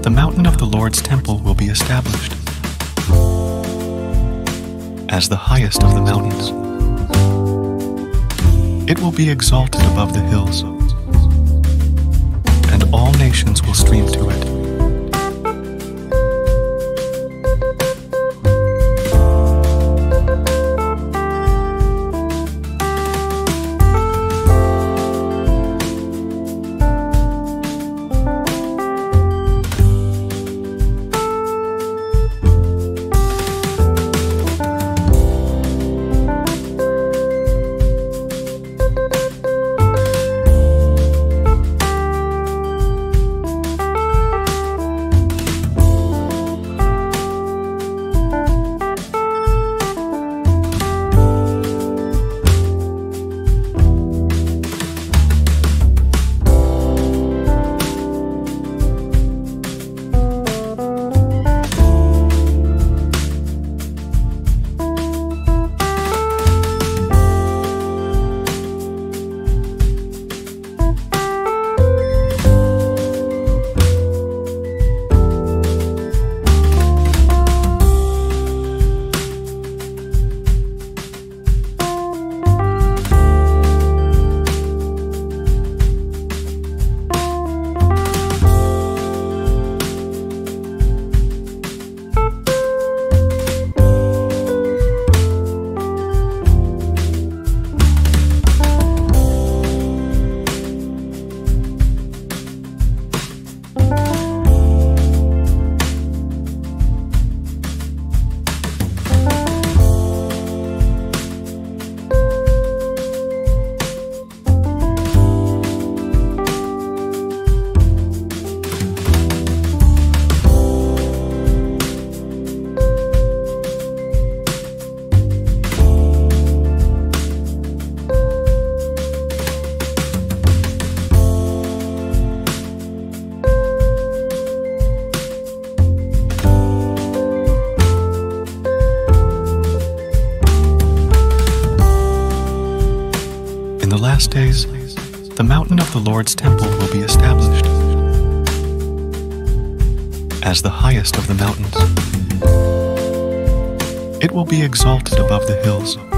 the mountain of the Lord's temple will be established as the highest of the mountains. It will be exalted above the hills, and all nations will stream to it. In the last days, the mountain of the Lord's temple will be established as the highest of the mountains. It will be exalted above the hills,